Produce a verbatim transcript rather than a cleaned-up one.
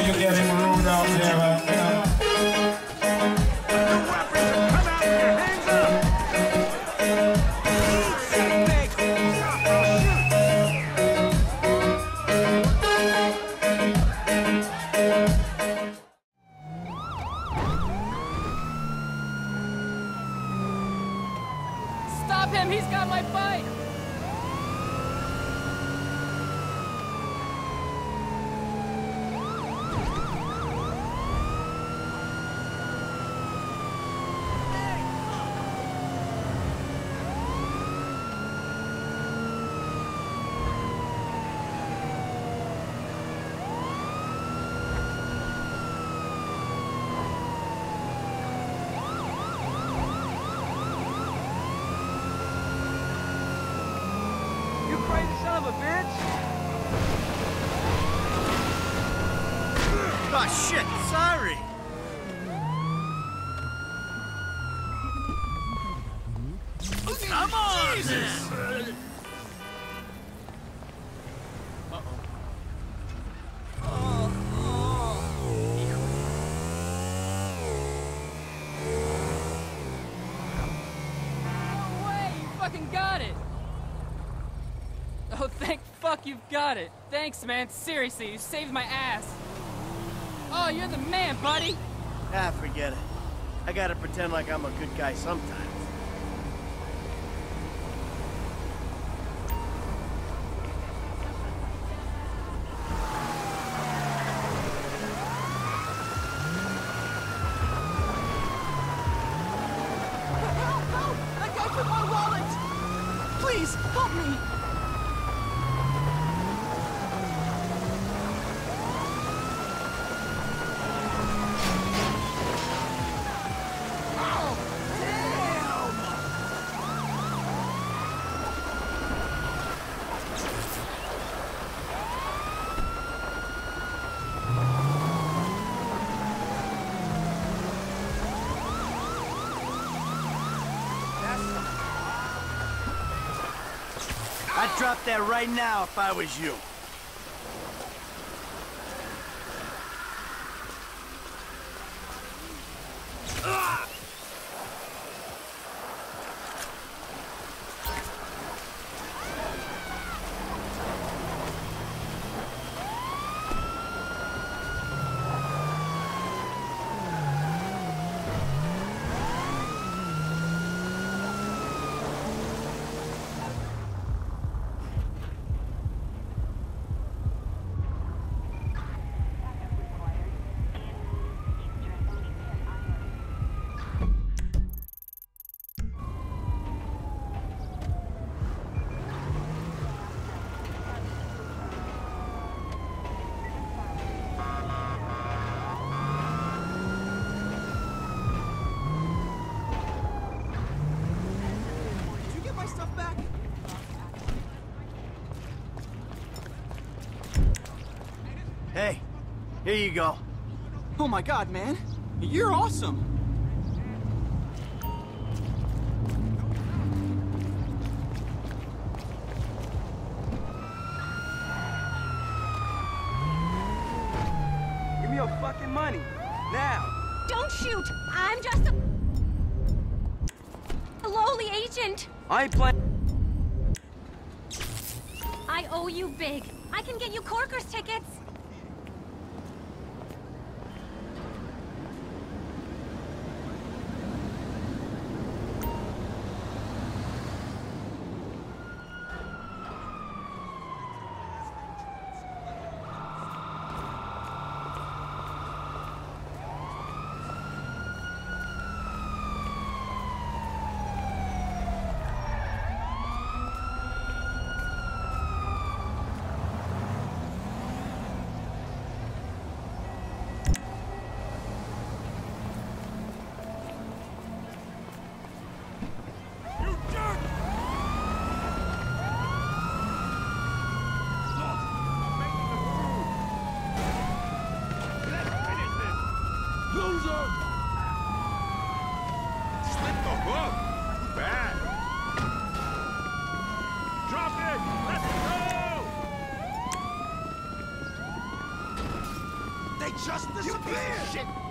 you're getting rude out there, uh, you know. Stop him! He's got my bike! Son of a bitch! Oh shit, sorry! Come on! Jesus! Uh-oh. Oh, oh. No way! You fucking got it! Oh, thank fuck you've got it. Thanks, man. Seriously, you saved my ass. Oh, you're the man, buddy. Ah, forget it. I gotta pretend like I'm a good guy sometimes. Help! Help! That guy took my wallet! Please, help me! I'd drop that right now if I was you. Hey, here you go. Oh my god, man. You're awesome. Give me your fucking money. Now. Don't shoot! I'm just a... a lowly agent. I ain't playing. I owe you big. I can get you Corker's tickets. they just disappeared. Shit.